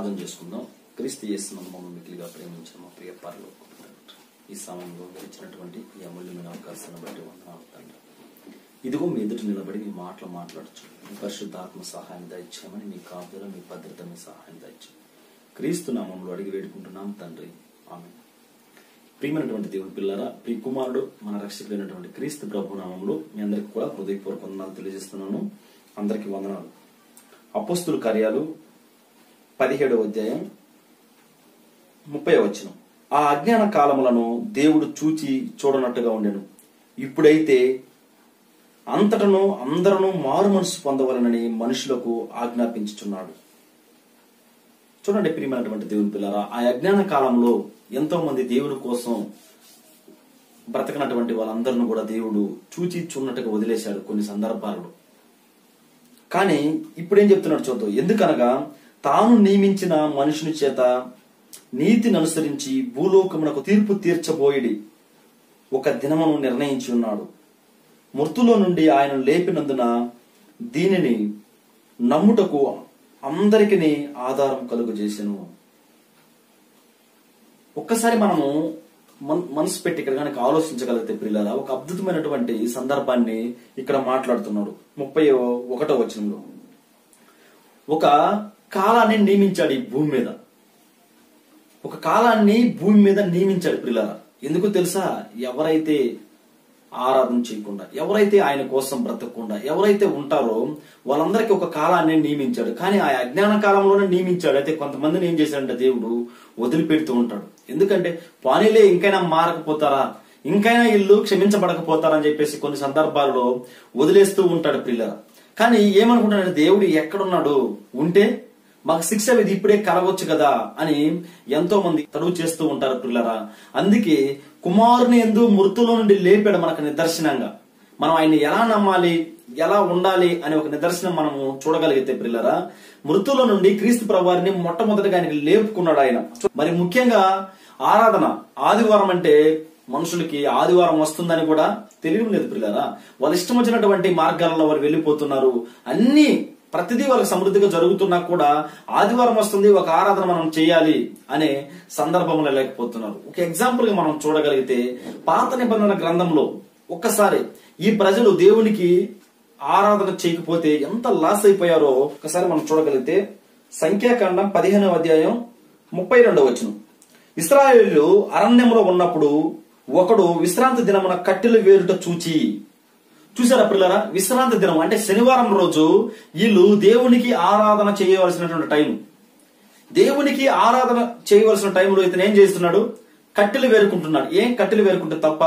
ప్రార్థన చేసుకుందాం. క్రీస్తు యేసునందు మమ్మల్ని మిక్కిలిగా ప్రేమించిన మా ప్రియ పరలోకపు తండ్రి, ఈ సమయంలో గడిచినటువంటి ఈ అమూల్యమైన అవకాశాన్ని బట్టి వందనాలు తండ్రి. ఇదిగో మీ ఎదుట నిలబడి మీ మాటలు మాట్లాడచ్చు. మీ పరిశుద్ధాత్మ సహాయం దయచేయమని, మీ కాపుదల, మీ భద్రత, మీ సహాయం దయచేయమని క్రీస్తు నామంలో అడిగి వేడుకుంటున్నాం తండ్రి. ఆమేన్. ప్రియమైనటువంటి దేవుని పిల్లరా, ప్రియ కుమారుడు మన రక్షకుడైనటువంటి క్రీస్తు ప్రభు నామంలో మీ అందరికీ కూడా హృదయపూర్వక వందనాలు తెలియజేస్తున్నాను. అందరికీ వందనాలు. అపోస్తుల కార్యాలు 17వ అధ్యాయం 30వ వచనం. ఆ అజ్ఞాన కాలములను దేవుడు చూచి చూడనట్టుగా ఉండెను. ఇప్పుడైతే అంతటను అందరూ మారు మనసు పొందవలనని మనుషులకు ఆజ్ఞాపించుచున్నాడు. చూడండి ప్రియమైనటువంటి దేవుని పిల్లరా, ఆ అజ్ఞాన కాలంలో ఎంతో మంది దేవుని కోసం బ్రతకనటువంటి వాళ్ళందరినీ కూడా దేవుడు చూచి చూడనట్టుగా వదిలేశాడు కొన్ని సందర్భాలలో. కానీ ఇప్పుడేం చెప్తున్నాడు చూద్దాం. ఎందుకనగా తాను నియమించిన మనుషుని చేత నీతిని అనుసరించి భూలోకమునకు తీర్పు తీర్చబోయిడి ఒక దినమును నిర్ణయించి ఉన్నాడు. మృతులో నుండి ఆయన లేపినందున దీనిని నమ్ముటకు అందరికీ ఆధారం కలుగు చేసెను. ఒక్కసారి మనము మనసు పెట్టి ఇక్కడ కనుక ఆలోచించగలిగితే ప్రియులారా, ఒక అద్భుతమైనటువంటి సందర్భాన్ని ఇక్కడ మాట్లాడుతున్నాడు. 31వ వచనంలో ఒక కాలాన్ని నియమించాడు. ఈ భూమి మీద ఒక కాలాన్ని భూమి మీద నియమించాడు ప్రియులారా. ఎందుకు తెలుసా? ఎవరైతే ఆరాధన చేయకుండా, ఎవరైతే ఆయన కోసం బ్రతకకుండా ఎవరైతే ఉంటారో వాళ్ళందరికీ ఒక కాలాన్ని నియమించాడు. కానీ ఆ అజ్ఞాన కాలంలోనే నియమించాడు. అయితే కొంతమందిని ఏం చేశాడంటే దేవుడు వదిలిపెడుతూ ఉంటాడు. ఎందుకంటే పానీలే ఇంకైనా మారకపోతారా, ఇంకైనా ఇల్లు క్షమించబడకపోతారా అని చెప్పేసి కొన్ని సందర్భాల్లో వదిలేస్తూ ఉంటాడు ప్రియులారా. కానీ ఏమనుకుంటాడంటే దేవుడు ఎక్కడున్నాడు, ఉంటే మాకు శిక్ష ఇది ఇప్పుడే కలవచ్చు కదా అని ఎంతో మంది తడువు చేస్తూ ఉంటారు పిల్లరా. అందుకే కుమారుని యందు మృతులో నుండి లేపాడు మనకు నిదర్శనంగా. మనం ఆయన్ని ఎలా నమ్మాలి, ఎలా ఉండాలి అనే ఒక నిదర్శనం మనము చూడగలిగితే పిల్లరా, మృతుల నుండి క్రీస్తు ప్రభువారిని మొట్టమొదటిగా ఆయనకి లేపుకున్నాడు ఆయన. మరి ముఖ్యంగా ఆరాధన, ఆదివారం అంటే మనుషులకి ఆదివారం వస్తుందని కూడా తెలియడం లేదు పిల్లరా. వాళ్ళ ఇష్టం వచ్చినటువంటి మార్గాలలో వారు వెళ్ళిపోతున్నారు. అన్ని ప్రతిదీ వాళ్ళకి సమృద్ధిగా జరుగుతున్నా కూడా ఆదివారం వస్తుంది, ఒక ఆరాధన మనం చేయాలి అనే సందర్భంలో లేకపోతున్నారు. ఒక ఎగ్జాంపుల్ గా మనం చూడగలిగితే పాత నిబంధన గ్రంథంలో ఒక్కసారి ఈ ప్రజలు దేవునికి ఆరాధన చేయకపోతే ఎంత లాస్ అయిపోయారో ఒకసారి మనం చూడగలిగితే సంఖ్యాకాండం 15వ అధ్యాయం 32వ వచనం. ఇశ్రాయేలు అరణ్యంలో ఉన్నప్పుడు ఒకడు విశ్రాంతి దినమున కట్టెలు వేరుట చూసారా పిల్లరా? విశ్రాంతి దినం అంటే శనివారం రోజు వీళ్ళు దేవునికి ఆరాధన చేయవలసినటువంటి టైం. దేవునికి ఆరాధన చేయవలసిన టైంలో ఇతను ఏం చేస్తున్నాడు? కట్టెలు వేరుకుంటున్నాడు. ఏం కట్టెలు వేరుకుంటే తప్ప?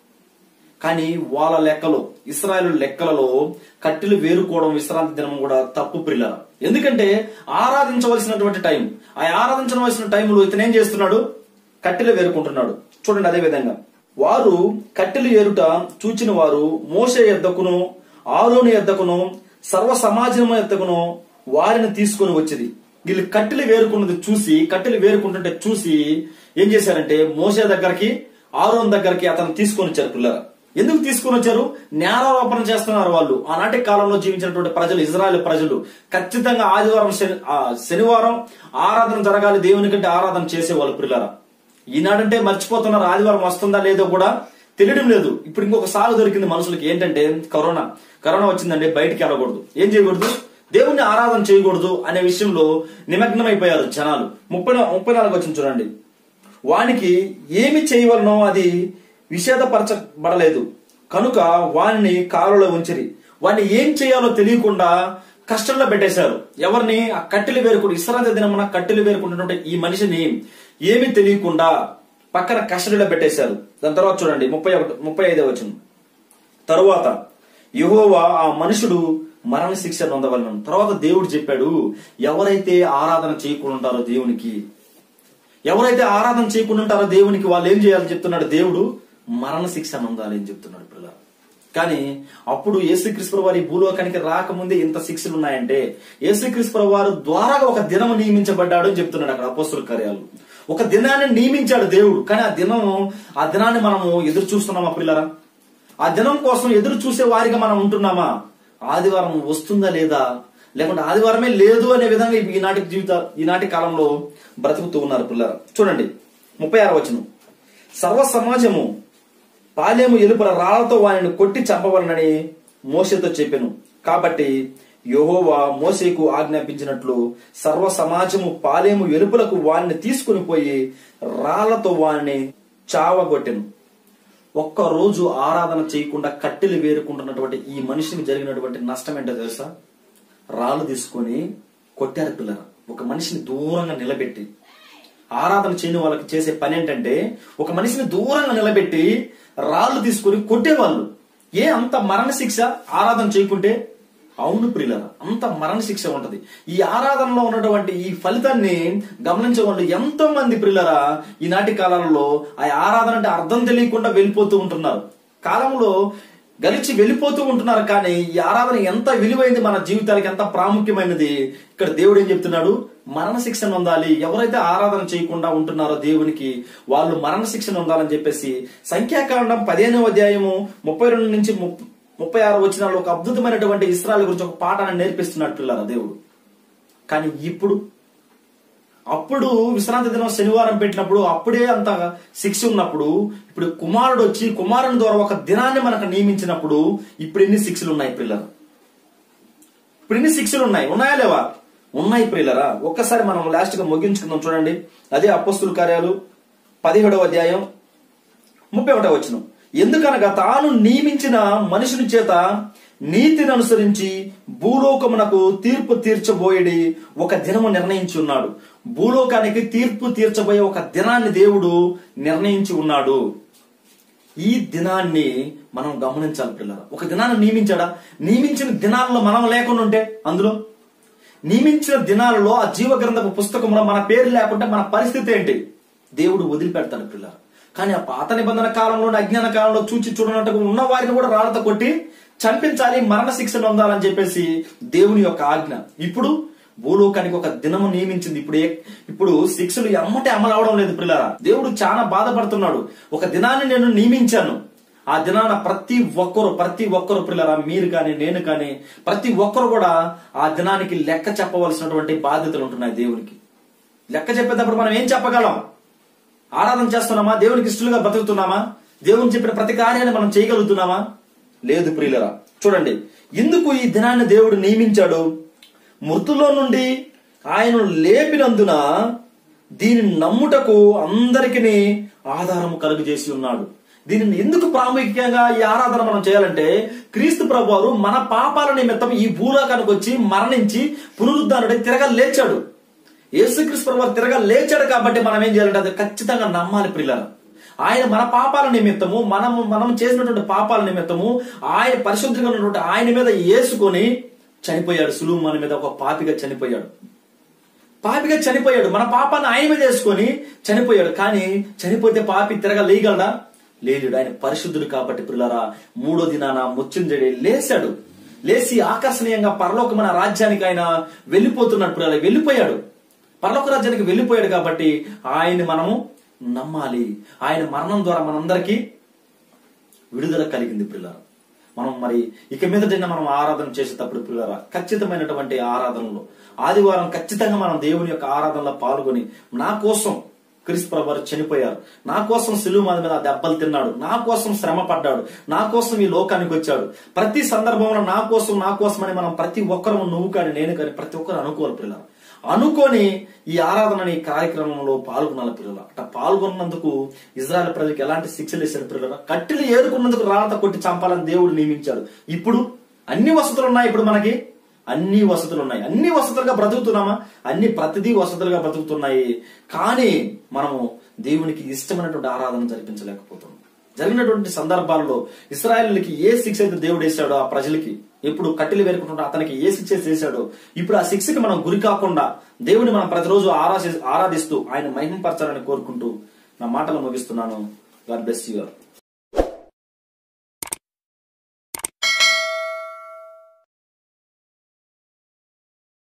కానీ వాళ్ళ లెక్కలో, ఇశ్రాయేలు లెక్కలలో కట్టెలు వేరుకోవడం విశ్రాంతి దినం కూడా తప్పు పిల్లరా. ఎందుకంటే ఆరాధించవలసినటువంటి టైం, ఆ ఆరాధించవలసిన టైంలో ఇతను ఏం చేస్తున్నాడు? కట్టెలు వేరుకుంటున్నాడు. చూడండి, అదే విధంగా వారు కట్టెలు ఏరుట చూచిన వారు మోషే యొద్దకును ఆరోను యొద్దకును సర్వ సమాజము యొద్దకును వారిని తీసుకొని వచ్చేది. వీళ్ళు కట్టెలు వేరుకున్నది చూసి, కట్టెలు వేరుకుంటుంటే చూసి ఏం చేశారంటే మోషే దగ్గరికి, ఆరోన్ దగ్గరికి అతను తీసుకొని వచ్చారు పిల్లరా. ఎందుకు తీసుకొని వచ్చారు? నేరారోపణ చేస్తున్నారు వాళ్ళు. ఆనాటి కాలంలో జీవించినటువంటి ప్రజలు, ఇజ్రాయెల్ ప్రజలు ఖచ్చితంగా ఆదివారం శనివారం ఆరాధన జరగాలి, దేవుని కంటే ఆరాధన చేసేవాళ్ళు పిల్లరా. ఈనాడంటే మర్చిపోతున్నారు, ఆదివారం వస్తుందా లేదో కూడా తెలియడం లేదు. ఇప్పుడు ఇంకొక సాగు దొరికింది మనుషులకి. ఏంటంటే కరోనా వచ్చిందంటే బయటికి వెళ్ళకూడదు, ఏం చేయకూడదు, దేవుణ్ణి ఆరాధన చేయకూడదు అనే విషయంలో నిమగ్నమైపోయారు జనాలు. 34 వచ్చింది చూడండి. వానికి ఏమి చేయవలనో అది విషేదపరచబడలేదు కనుక వాణ్ణి కారులో ఉంచిరి. వాడిని ఏం చేయాలో తెలియకుండా కష్టంలో పెట్టేశారు. ఎవరిని? ఆ కట్టెలు వేరుకుంటూ, విశ్రాంతి దినమున కట్టెలు వేరుకుంటున్నటువంటి ఈ మనిషిని ఏమీ తెలియకుండా పక్కన కస్టడీలో పెట్టేశారు. దాని తర్వాత చూడండి 35వ వచనం. తరువాత యెహోవా ఆ మనుషుడు మరణ శిక్ష నొందవలెను. తర్వాత దేవుడు చెప్పాడు, ఎవరైతే ఆరాధన చేయకుండా ఉంటారో దేవునికి, ఎవరైతే ఆరాధన చేయకుండా ఉంటారో దేవునికి వాళ్ళు ఏం చేయాలని చెప్తున్నాడు దేవుడు? మరణ శిక్ష నొందాలి అని చెప్తున్నాడు పిల్లలు. కానీ అప్పుడు యేసుక్రీస్తు వారి భూలోకానికి రాకముందే ఇంత శిక్షలు ఉన్నాయంటే యేసుక్రీస్తు వారు ద్వారా ఒక దినం నియమించబడ్డాడు అని చెప్తున్నాడు అక్కడ అపోస్తుల కార్యాలు. ఒక దినాన్ని నియమించాడు దేవుడు. కానీ ఆ దినాన్ని మనము ఎదురు చూస్తున్నామా పిల్లరా? ఆ దినం కోసం ఎదురు చూసే వారిగా మనం ఉంటున్నామా? ఆదివారం వస్తుందా లేదా, లేకుంటే ఆదివారమే లేదు అనే విధంగా ఈనాటి కాలంలో బ్రతుకుతూ ఉన్నారు పిల్లలు. చూడండి 36వ వచనం. సర్వ సమాజము పాలెము ఎలుపల రాళ్లతో వారిని కొట్టి చంపవలనని మోషేతో చెప్పెను. కాబట్టి యెహోవా మోషేకు ఆజ్ఞాపించినట్లు సర్వ సమాజము పాలెము ఎలుపులకు వారిని తీసుకుని పోయి రాళ్లతో వారిని చావగొట్టెను. ఒక్క రోజు ఆరాధన చేయకుండా కట్టెలు వేరుకుంటున్నటువంటి ఈ మనిషికి జరిగినటువంటి నష్టం ఏంటో తెలుసా? రాళ్ళు తీసుకొని కొట్టారు పిల్లలు. ఒక మనిషిని దూరంగా నిలబెట్టి, ఆరాధన చేయని వాళ్ళకి చేసే పని ఏంటంటే ఒక మనిషిని దూరంగా నిలబెట్టి రాళ్ళు తీసుకొని కొట్టేవాళ్ళు. అంత మరణ శిక్ష ఆరాధన చేయకుంటే? అవును ప్రియులారా, అంత మరణ శిక్ష ఉంటది. ఈ ఆరాధనలో ఉన్నటువంటి ఈ ఫలితాన్ని గమనించే వాళ్ళు ఎంతో మంది ప్రియులారా ఈనాటి కాలంలో ఆ ఆరాధన అంటే అర్థం తెలియకుండా వెళ్ళిపోతూ ఉంటున్నారు. కాలంలో గలిచి వెళ్ళిపోతూ ఉంటున్నారు. కానీ ఈ ఆరాధన ఎంత విలువైంది, మన జీవితానికి ఎంత ప్రాముఖ్యమైనది. ఇక్కడ దేవుడు ఏం చెప్తున్నాడు? మరణ శిక్షను పొందాలి. ఎవరైతే ఆరాధన చేయకుండా ఉంటున్నారో దేవునికి, వాళ్ళు మరణ శిక్షను పొందాలని చెప్పేసి సంఖ్యాకాండం 15వ అధ్యాయము 32 నుంచి 36 వచనాల్లో ఒక అద్భుతమైనటువంటి ఇశ్రాయేలు గురించి ఒక పాఠాన్ని నేర్పిస్తున్నాడు పిల్లల దేవుడు. కానీ అప్పుడు విశ్రాంతి దినం శనివారం పెట్టినప్పుడు అప్పుడే అంత శిక్ష ఉన్నప్పుడు, ఇప్పుడు కుమారుడు వచ్చి కుమారుని ద్వారా ఒక దినాన్ని మనకు నియమించినప్పుడు ఇప్పుడు ఎన్ని శిక్షలు ఉన్నాయి పిల్లలు? ఇప్పుడు ఎన్ని శిక్షలు ఉన్నాయా లేవా? ఉన్నాయి ప్రియులరా. ఒక్కసారి మనం లాస్ట్ గా ముగించుకుందాం. చూడండి, అదే అపోస్తుల కార్యాలు 17వ అధ్యాయం 31వ వచనం. ఎందుకనగా తాను నియమించిన మనుషుని చేత నీతిని అనుసరించి భూలోకమునకు తీర్పు తీర్చబోయేది ఒక దినము నిర్ణయించి ఉన్నాడు. భూలోకానికి తీర్పు తీర్చబోయే ఒక దినాన్ని దేవుడు నిర్ణయించి ఉన్నాడు. ఈ దినాన్ని మనం గమనించాలి పిల్లలు. ఒక దినాన్ని నియమించాడా? నియమించిన దినాల్లో మనం లేకుండా ఉంటే, అందులో నియమించిన దినాలలో ఆ జీవ గ్రంథపు పుస్తకంలో మన పేరు లేకుంటే మన పరిస్థితి ఏంటి? దేవుడు వదిలిపెడతాడు పిల్లలు. కానీ ఆ పాత నిబంధన కాలంలో, అజ్ఞాన కాలంలో చూచి చూడనట్టుగా ఉన్న వారిని కూడా రాళ్లతో కొట్టి చంపించాలి, మరణ శిక్షను పొందాలని చెప్పేసి దేవుని యొక్క ఆజ్ఞ. ఇప్పుడు భూలోకానికి ఒక దినము నియమించింది. ఇప్పుడు శిక్షలు ఎమ్మటే అమలు అవడం లేదు పిల్లరా. దేవుడు చాలా బాధపడుతున్నాడు. ఒక దినాన్ని నేను నియమించాను, ఆ దినాన ప్రతి ఒక్కరు పిల్లరా, మీరు కానీ నేను కానీ ప్రతి ఒక్కరు కూడా ఆ దినానికి లెక్క చెప్పవలసినటువంటి బాధ్యతలు ఉంటున్నాయి దేవునికి. లెక్క చెప్పేటప్పుడు మనం ఏం చెప్పగలం? ఆరాధన చేస్తున్నామా? దేవునికి ఇష్టలుగా బ్రతుకుతున్నామా? దేవుని చెప్పిన ప్రతి కార్యాన్ని మనం చేయగలుగుతున్నామా? లేదు ప్రియులరా. చూడండి, ఎందుకు ఈ దినాన్ని దేవుడు నియమించాడు? మృతుల్లో నుండి ఆయన లేపినందున దీనిని నమ్ముటకు అందరికీ ఆధారము కలుగజేసి ఉన్నాడు. దీనిని ఎందుకు ప్రాముఖ్యంగా ఈ ఆరాధన మనం చేయాలంటే, క్రీస్తు ప్రభువారు మన పాపాల నిమిత్తం ఈ భూలోకానికి వచ్చి మరణించి పునరుద్ధానుడై తిరగా లేచాడు. యేసుక్రీస్తు ప్రభువారు తిరగా లేచాడు కాబట్టి మనం ఏం చేయాలంటే అది ఖచ్చితంగా నమ్మాలి ప్రియులారా. ఆయన మన పాపాల నిమిత్తము, మనం చేసినటువంటి పాపాల నిమిత్తము ఆయన పరిశుద్ధంగా ఉన్నటువంటి ఆయన మీద వేసుకొని చనిపోయాడు. సులువు మన మీద ఒక పాపిగా చనిపోయాడు. మన పాపాన్ని ఆయన మీద వేసుకొని చనిపోయాడు. కానీ చనిపోతే పాపి తిరగా లేయగలడా? లేడు. ఆయన పరిశుద్ధుడు కాబట్టి ప్రియులారా, 3వ దినాన మృత్యుంజయుడై లేచాడు. లేచి ఆకర్షణీయంగా పరలోకమైన రాజ్యానికి ఆయన వెళ్ళిపోతున్నాడు ప్రియులారా. వెళ్ళిపోయాడు, పరలోక రాజ్యానికి వెళ్ళిపోయాడు. కాబట్టి ఆయన్ని మనము నమ్మాలి. ఆయన మరణం ద్వారా మనందరికీ విడుదల కలిగింది ప్రియులారా. మనం మరి ఇక మీదటైనా మనం ఆరాధన చేసేటప్పుడు ప్రియులారా, ఖచ్చితమైనటువంటి ఆరాధనలో ఆదివారం ఖచ్చితంగా మనం దేవుని యొక్క ఆరాధనలో పాల్గొని, నా కోసం క్రీస్తు ప్రభువారు చనిపోయారు, నా కోసం సిలువ మీద దెబ్బలు తిన్నాడు, నా కోసం శ్రమ పడ్డాడు, నా కోసం ఈ లోకానికి వచ్చాడు, ప్రతి సందర్భంలో నా కోసం అని మనం ప్రతి ఒక్కరు, నువ్వు కానీ నేను కానీ ప్రతి ఒక్కరు అనుకోవాలి పిల్లలు. అనుకొని ఈ ఆరాధన కార్యక్రమంలో పాల్గొనాలి పిల్లలు. అట్లా పాల్గొన్నందుకు ఇజ్రాయెల్ ప్రజలకు ఎలాంటి శిక్షలు వేశారు పిల్లలు? కట్టెలు ఏరుకున్నందుకు రాళ్లతో కొట్టి చంపాలని దేవుడు నియమించాడు. ఇప్పుడు అన్ని వసతులు ఉన్నాయి. ఇప్పుడు మనకి అన్ని వసతులు ఉన్నాయి. అన్ని వసతులుగా బ్రతుకుతున్నామా? ప్రతిదీ వసతులుగా బ్రతుకుతున్నాయి. కానీ మనము దేవునికి ఇష్టమైనటువంటి ఆరాధన జరిపించలేకపోతున్నాం. జరిగినటువంటి సందర్భాల్లో ఇశ్రాయేలుకి ఏ శిక్ష అయితే దేవుడు వేశాడో ఆ ప్రజలకి, ఎప్పుడు కట్టెలు వేరుకుంటుంటో అతనికి ఏ శిక్ష చేశాడో, ఇప్పుడు ఆ శిక్షకి మనం గురి కాకుండా దేవుని మనం ప్రతిరోజు ఆరాధిస్తూ ఆయన మహిమపరచాలని కోరుకుంటూ నా మాటలు ముగిస్తున్నాను. God bless you all.